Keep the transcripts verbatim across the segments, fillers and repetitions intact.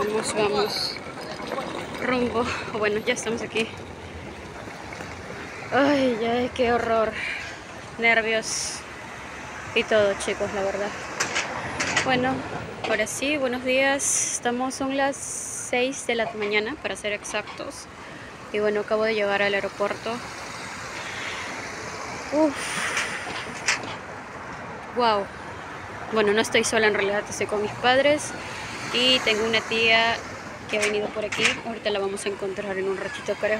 vamos, vamos. Rumbo. Bueno, ya estamos aquí. Ay, ya, qué horror. Nervios y todo, chicos, la verdad. Bueno, ahora sí, buenos días. Estamos, son las seis de la mañana, para ser exactos. Y bueno, acabo de llegar al aeropuerto. Uf. Wow. Bueno, no estoy sola en realidad, estoy con mis padres. Y tengo una tía que ha venido por aquí. Ahorita la vamos a encontrar en un ratito, creo.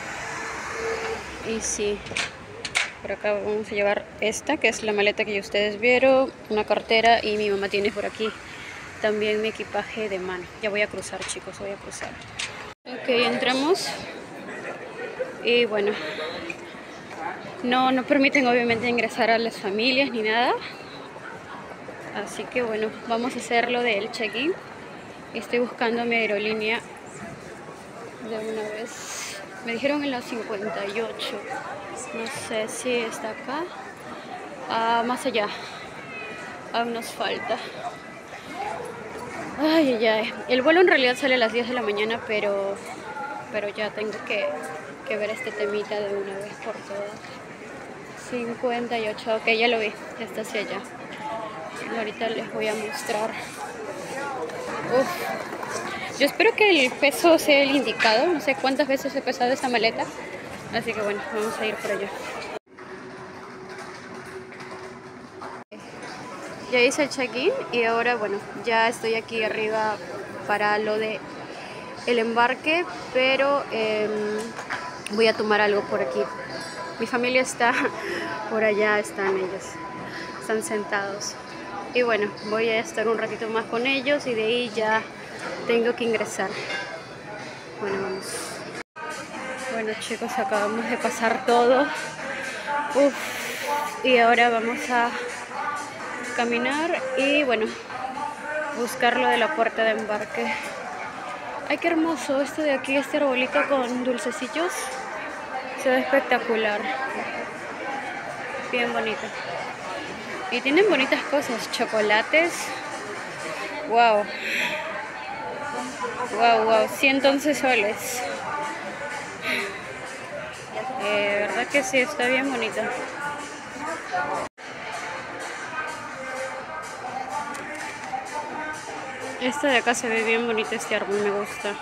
Y sí, por acá vamos a llevar esta, que es la maleta que ya ustedes vieron, una cartera, y mi mamá tiene por aquí también mi equipaje de mano. Ya voy a cruzar, chicos, voy a cruzar. Ok, entramos. Y bueno, no, no permiten obviamente ingresar a las familias ni nada. Así que bueno, vamos a hacer lo del check-in. Estoy buscando mi aerolínea de una vez. Me dijeron en la cincuenta y ocho. No sé si está acá. Ah, más allá. Aún nos falta. Ay, ay, ay. El vuelo en realidad sale a las diez de la mañana, pero, pero ya tengo que, que ver este temita de una vez por todas. cincuenta y ocho. Ok, ya lo vi. Ya está hacia allá. Ahorita les voy a mostrar. Uf. Yo espero que el peso sea el indicado. No sé cuántas veces he pesado esta maleta. Así que bueno, vamos a ir por allá. Ya hice el check-in y ahora bueno, ya estoy aquí arriba para lo de el embarque. Pero eh, voy a tomar algo por aquí. Mi familia está por allá, están ellos. Están sentados. Y bueno, voy a estar un ratito más con ellos y de ahí ya tengo que ingresar. Bueno, vamos. Bueno, chicos, acabamos de pasar todo. Uf. Y ahora vamos a caminar y bueno, buscar lo de la puerta de embarque. Ay, qué hermoso esto de aquí, este arbolito con dulcecillos. Se ve espectacular. Bien bonito. Y tienen bonitas cosas, chocolates. Wow. Wow, wow, ciento once soles. Eh, verdad que sí, está bien bonito. Este de acá se ve bien bonito, este árbol me gusta.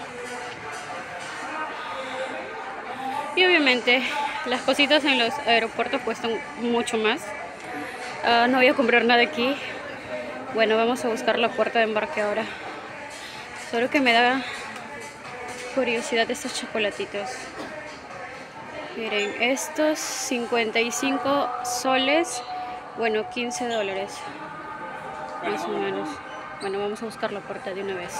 Y obviamente las cositas en los aeropuertos cuestan mucho más. Uh, no voy a comprar nada aquí. Bueno, vamos a buscar la puerta de embarque ahora. Solo que me da curiosidad estos chocolatitos. Miren, estos cincuenta y cinco soles. Bueno, quince dólares. Más o menos. Bueno, vamos a buscar la puerta de una vez.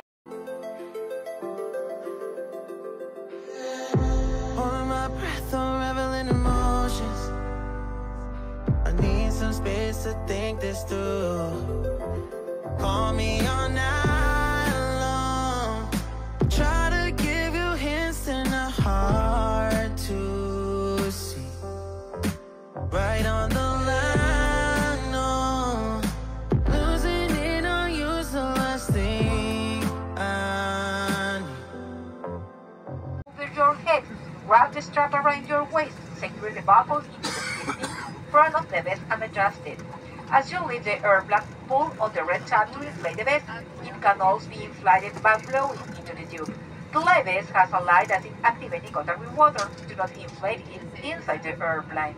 Space to think this through. Call me all night long. Try to give you hints and a hard to see. Right on the line, no. Losing it on you's the last thing I need. Over your head, wrap the strap around your waist, secure the buckles into the seat. Front of the vest unadjusted. As you leave the airlock, pull on the red tab to inflate the vest. It can also be inflated by blowing into the tube. The light vest has a light that is activated in contact with water. Do not inflate it inside the airplane.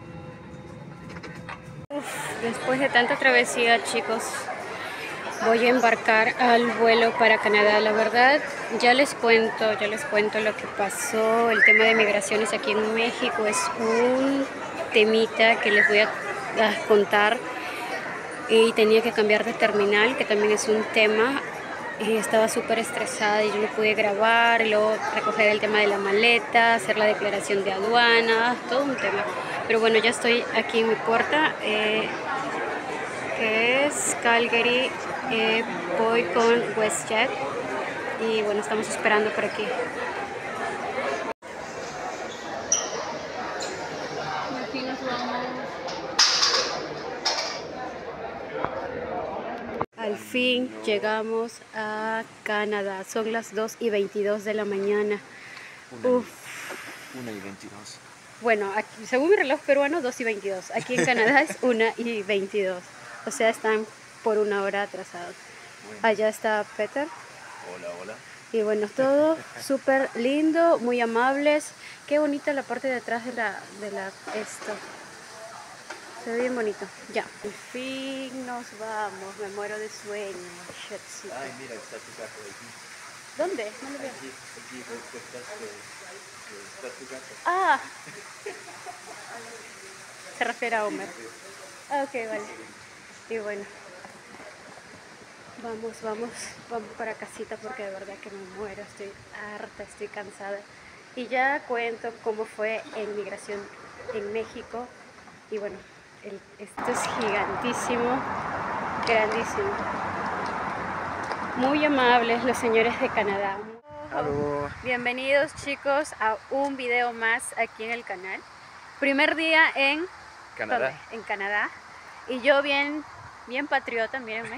Después de tanta travesía, chicos, voy a embarcar al vuelo para Canadá. La verdad, ya les cuento, ya les cuento lo que pasó. El tema de migraciones aquí en México es un temita que les voy a, a contar. Y tenía que cambiar de terminal, que también es un tema. Y estaba súper estresada y yo no pude grabar, y luego recoger el tema de la maleta, hacer la declaración de aduana, todo un tema. Pero bueno, ya estoy aquí en mi puerta, eh, que es Calgary. Eh, voy con WestJet y bueno, estamos esperando por aquí. Aquí nos vamos. Al fin llegamos a Canadá. Son las dos y veintidós de la mañana. Uf. una y veintidós. Bueno, aquí, según mi reloj peruano, dos y veintidós. Aquí en Canadá es una y veintidós. O sea, están por una hora atrasados. Bueno. Allá está Peter. Hola, hola. Y bueno, todo súper lindo, muy amables. Qué bonita la parte de atrás de la, de la esto. Se ve bien bonito. Ya. Al fin nos vamos. Me muero de sueño. Shitcito. Ay, mira, está tu gato aquí. ¿Dónde? No lo veo. Aquí, aquí, ¿dónde estás? Está tu gato. Ah. Se refiere a Homer. Ah, ok, vale. Y bueno. Vamos, vamos, vamos para casita porque de verdad que me muero. Estoy harta, estoy cansada. Y ya cuento cómo fue en migración en México. Y bueno, el, esto es gigantísimo, grandísimo. Muy amables los señores de Canadá. Aló. Bienvenidos chicos a un video más aquí en el canal. Primer día en Canadá. ¿dónde? En Canadá. Y yo bien, bien patriota, mírenme.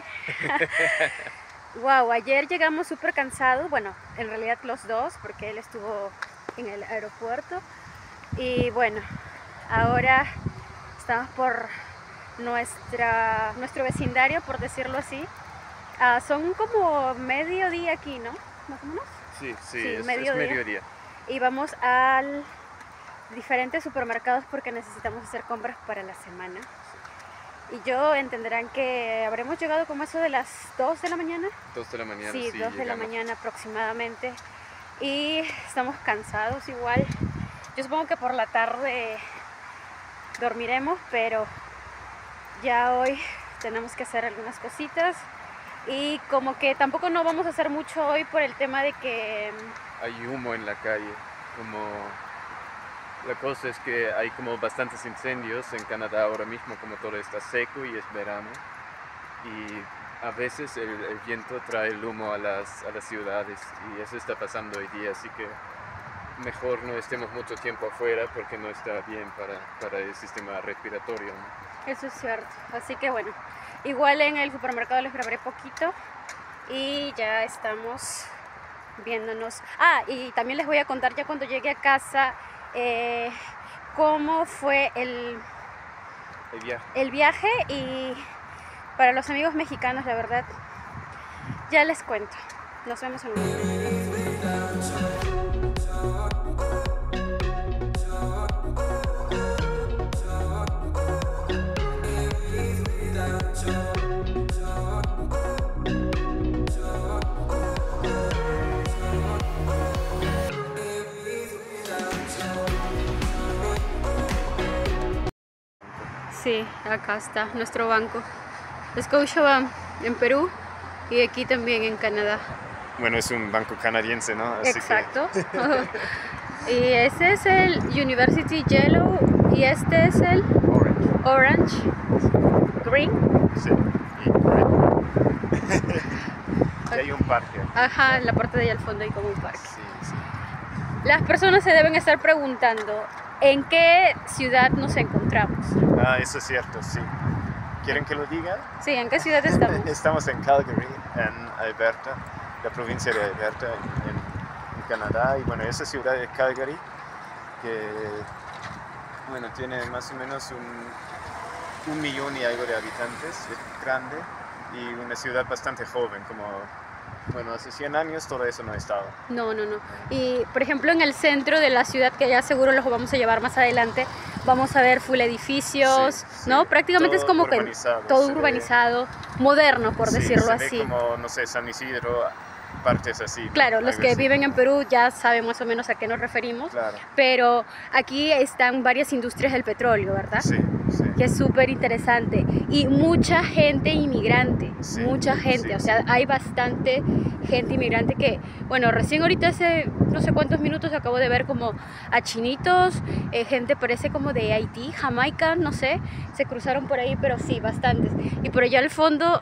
Wow, ayer llegamos súper cansados. Bueno, en realidad los dos, porque él estuvo en el aeropuerto. Y bueno, ahora estamos por nuestra, nuestro vecindario, por decirlo así. Uh, son como mediodía aquí, ¿no? ¿Más o menos? Sí, sí, Sí, es, mediodía. es mediodía. Y vamos a diferentes supermercados porque necesitamos hacer compras para la semana. Y yo entenderán que habremos llegado como eso de las dos de la mañana. dos de la mañana. Sí, Sí, dos de la llegamos. mañana aproximadamente. Y estamos cansados igual. Yo supongo que por la tarde dormiremos, pero ya hoy tenemos que hacer algunas cositas. Y como que tampoco no vamos a hacer mucho hoy por el tema de que... Hay humo en la calle. Como... La cosa es que hay como bastantes incendios en Canadá ahora mismo, como todo está seco y es verano. Y a veces el, el viento trae el humo a las, a las ciudades y eso está pasando hoy día, así que mejor no estemos mucho tiempo afuera porque no está bien para, para el sistema respiratorio, ¿no? Eso es cierto. Así que bueno, igual en el supermercado les grabaré poquito y ya estamos viéndonos. Ah, y también les voy a contar ya cuando llegue a casa eh, cómo fue el, El viaje. el viaje, y para los amigos mexicanos, la verdad, ya les cuento. Nos vemos en un momento. Sí, acá está nuestro banco. Scotiabank en Perú y aquí también en Canadá. Bueno, es un banco canadiense, ¿no? Así Exacto. Y ese es el University Yellow y este es el Que orange. Orange Green. Sí. Y red. Y hay un parque. Ajá, en la parte de allá al fondo hay como un parque. Sí, sí. Las personas se deben estar preguntando en qué ciudad nos encontramos. Ah, eso es cierto, sí. ¿Quieren que lo diga? Sí, ¿en qué ciudad estamos? Estamos en Calgary, en Alberta, la provincia de Alberta, en, en Canadá. Y bueno, esa ciudad de Calgary, que bueno, tiene más o menos un, un millón y algo de habitantes, es grande y una ciudad bastante joven, como, bueno, hace cien años todo eso no estaba. No, no, no. Y por ejemplo en el centro de la ciudad, que ya seguro los vamos a llevar más adelante, vamos a ver full edificios, Sí, sí. ¿no? Prácticamente Todo es como que urbanizado, todo se ve. urbanizado, moderno, por Sí, decirlo se ve así. como, no sé, San Isidro, partes así, ¿no? Claro, los Algo que así. viven en Perú ya saben más o menos a qué nos referimos, Claro, pero aquí están varias industrias del petróleo, ¿verdad? sí, sí. Que es súper interesante, y mucha gente inmigrante, Sí, mucha gente, sí, o sea, sí. hay bastante gente inmigrante que, bueno, recién ahorita hace no sé cuántos minutos acabo de ver como a chinitos, eh, gente parece como de Haití, Jamaica, no sé, se cruzaron por ahí, pero sí, bastantes. Y por allá al fondo,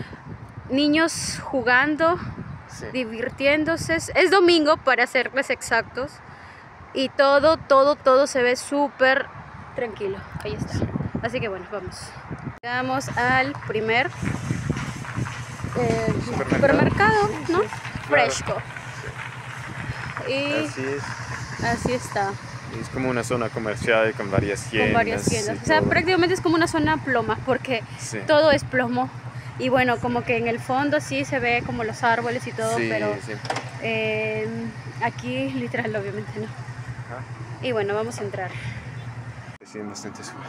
niños jugando, Sí. divirtiéndose, es, es domingo para serles exactos, y todo, todo, todo se ve súper tranquilo, ahí está. Así que bueno, vamos. Llegamos al primer eh, Supermercado. supermercado, ¿no? Claro. Fresco. Y Así es. así está, Es como una zona comercial con varias tiendas. con varias tiendas. y O sea, todo. prácticamente es como una zona ploma porque Sí. todo es plomo. Y bueno, como que en el fondo sí se ve como los árboles y todo, Sí, pero sí. eh, aquí literal obviamente no. Ajá. Y bueno, vamos a entrar. Sí, bastante suave.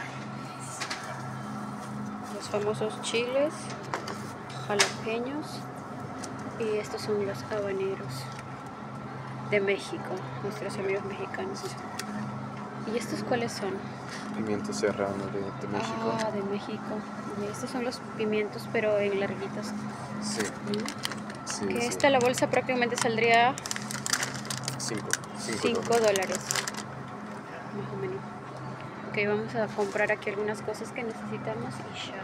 Los famosos chiles, jalapeños, y estos son los habaneros de México, nuestros amigos mexicanos. ¿Y estos cuáles son? Pimiento serrano de, de México. Ah, de México. Y estos son los pimientos, pero en larguitos. Sí. ¿Mm? Sí, Que sí. esta la bolsa prácticamente saldría Cinco. Cinco, cinco dólares. dólares. Más o menos. Ok, vamos a comprar aquí algunas cosas que necesitamos y ya.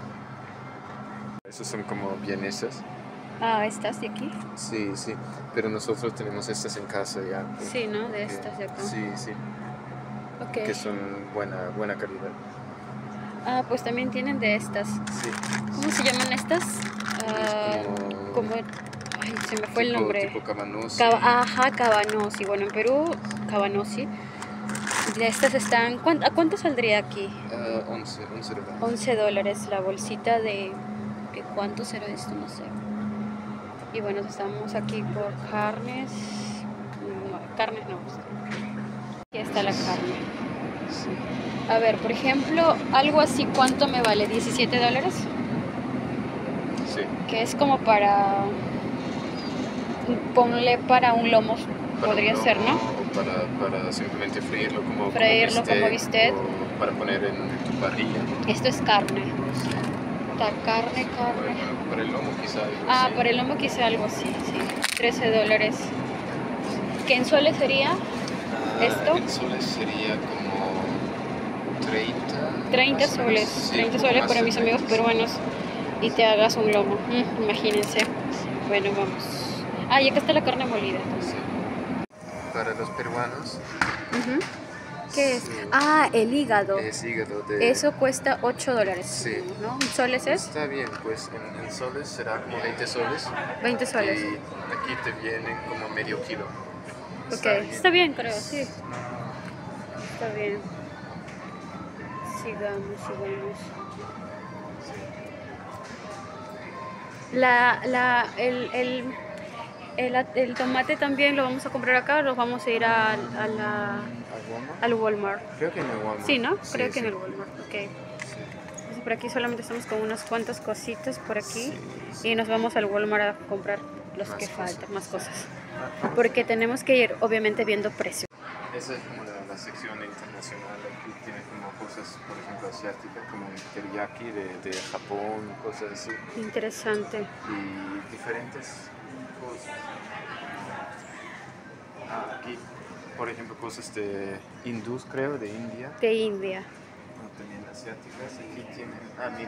Esos son como vienesas. Ah, estas de aquí. Sí, sí. Pero nosotros tenemos estas en casa ya. Sí, ¿no? De que- estas de acá. Sí, sí. Ok. Que son buena, buena calidad. Ah, pues también tienen de estas. Sí. ¿Cómo se llaman estas? Ah, como- como... Ay, se me fue el Tipo- nombre. Tipo cabanosi. Caba- Ajá, cabanosi. Bueno, en Perú, cabanosi. De estas están... ¿cuánto- ¿A cuánto saldría aquí? Ah, once, once dólares. once dólares la bolsita de... ¿de cuánto será esto? No sé. Y bueno, estamos aquí por carnes. No, carnes no. Aquí está la carne. Sí. A ver, por ejemplo, algo así, ¿cuánto me vale? ¿diecisiete dólares? Sí. Que es como para... Ponle para un lomo, Para podría un ser, lomo, ¿no? O para, para simplemente freírlo como, Freírlo como bistec. O para poner en tu parrilla. Esto es carne. Está carne, carne. Para, para el lomo quizá. algo Ah, así. para el lomo quizá algo así, sí. trece dólares. ¿Qué en soles sería? Ah, ¿esto? En soles sería como treinta. treinta más o menos. soles. Sí, treinta un poco soles más para de mis amigos treinta, sí. peruanos. Y te hagas un lomo. Mm, imagínense. Bueno, vamos. Ah, y acá está la carne molida. Sí. Para los peruanos Ujú. ¿Qué es? Sí. Ah, el hígado. es hígado de... Eso cuesta ocho dólares. Sí. ¿No? ¿En soles es? Está bien, pues en, en soles será como veinte soles. veinte soles. Y aquí te vienen como medio kilo. Ok, está bien, creo, sí. Está bien. Sigamos, sigamos. La, la, el, el, el, el tomate también lo vamos a comprar acá, o lo vamos a ir a, a la, ¿A Walmart? al Walmart. Creo que en el Walmart. Sí, ¿no? Sí, Creo que sí. en el Walmart, ok. Sí. Entonces, por aquí solamente estamos con unas cuantas cositas por aquí Sí, sí. y nos vamos al Walmart a comprar los Más que cosas. faltan, más cosas. Porque tenemos que ir, obviamente, viendo precios. Esa es como la, la sección internacional. Aquí tiene como cosas, por ejemplo, asiáticas, como el teriyaki de, de Japón, cosas así. Interesante. Y diferentes cosas. Ah, aquí, por ejemplo, cosas de hindús, creo, de India. De India. No, también asiáticas. Aquí tienen, ah, mira,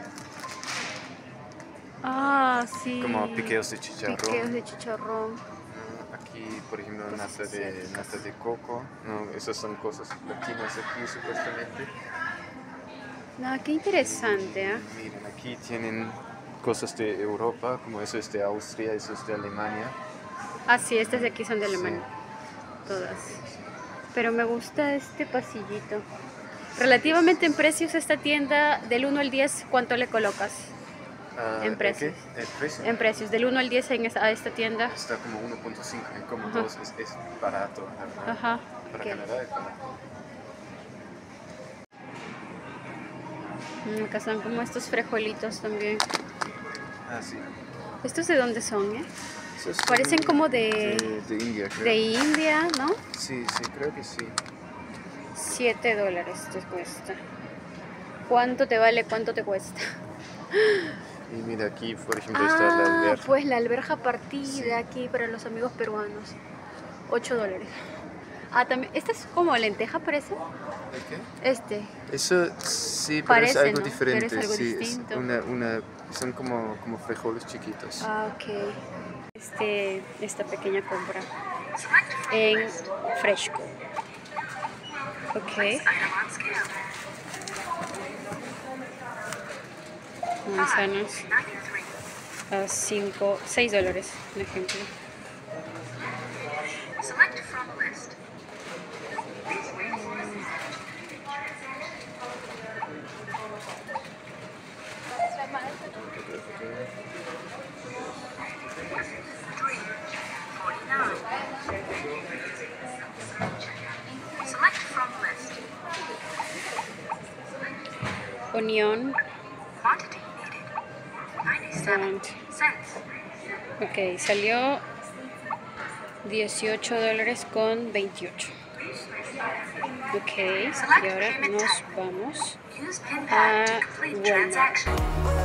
Ah, sí. como piqueos de chicharrón. Piqueos de chicharrón. Ah, Aquí, por ejemplo, Cosas nata de, asiáticas. nata de coco. No, esas son cosas latinas aquí, supuestamente. No, qué interesante, ¿eh? Y miren, aquí tienen cosas de Europa, como eso es de Austria, eso es de Alemania. Ah, sí, estas de aquí son de Sí. Alemania. Todas. Pero me gusta este pasillito. Relativamente en precios, esta tienda, del uno al diez, ¿cuánto le colocas? Ah, En ¿de precios. qué? ¿El precio? En precios, del uno al diez en esa- a esta tienda. Está como uno punto cinco, y como Ajá. dos es, es barato, la verdad. Ajá. Para ok. Canadá es barato. Mm, acá están como estos frijolitos también. Ah, sí. ¿Estos de dónde son, eh? Esos Parecen son como de, de, de India, creo. de India, ¿no? Sí, sí, creo que sí. siete dólares te cuesta. ¿Cuánto te vale? ¿Cuánto te cuesta? Y mira, aquí, por ejemplo, está la Ah, alberja. pues la alberja partida Sí. aquí para los amigos peruanos. ocho dólares. Ah, también. ¿Este es como lenteja, parece? ¿De qué? Este. Eso sí, pero Parece, es algo ¿no? diferente. Pero es algo sí, es distinto. una, una, son como, como frijoles chiquitos. Ah, ok. Este, esta pequeña compra en Fresco. Ok. Manzanas. a cinco, seis dólares, por ejemplo. Select from list. Three forty-nine. Select from list. Onion. Quantity needed. ninety-seven cents. Ok, salió dieciocho dólares con veintiocho. Ok, y ahora nos vamos Use pin a pad to complete Walmart. transaction.